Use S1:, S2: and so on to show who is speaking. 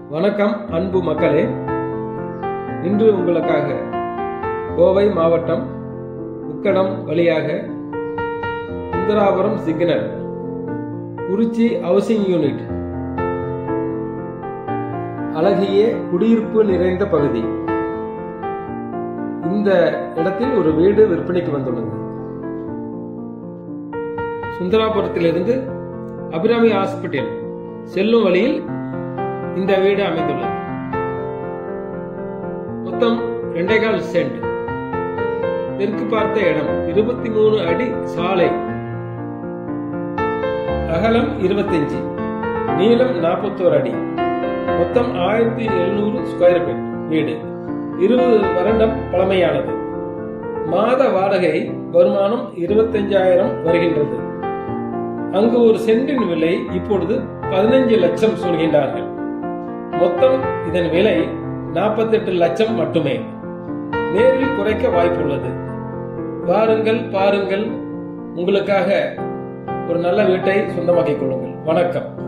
S1: வணக்கம் அன்பு மக்களே. இன்று உங்களுக்காக கோவை மாவட்டம் உக்கடம் வழியாக Sundarapuram signal Kurichi housing unit, அழகிய குடியிருப்பு நிறைந்த பகுதி. இந்த இடத்தில் ஒரு வீடு விற்பனைக்கு வந்துள்ளது. சுந்தராபுரத்திலிருந்து அபிராமி ஹாஸ்பிட்டல் செல்லும் வழியில் இந்த வீடு அமைந்துள்ளது. மொத்தம் 2.25 சென்ட். தெற்கு பார்த்த இடம், 23 அடி சாலை, அகலம் 25, நீளம் 41 அடி, மொத்தம் 1700 ஸ்கொயர் ஃபீட் வீடு. 20 வருடம் பழமையானது. மாத வாடகை வருமானம் 25,000 வருகின்றது. அங்கு ஒரு சென்டின் விலை இப்பொழுது 15 லட்சம் சொல்கின்றார்கள். மொத்தம் இதன் விலை 48 லட்சம் மட்டுமே. நேரில் குறைக்க வாய்ப்புள்ளது. வாருங்கள், பாருங்கள், உங்களுக்காக ஒரு நல்ல வீட்டை சொந்தமாக்கிக் கொள்ளுங்கள். வணக்கம்.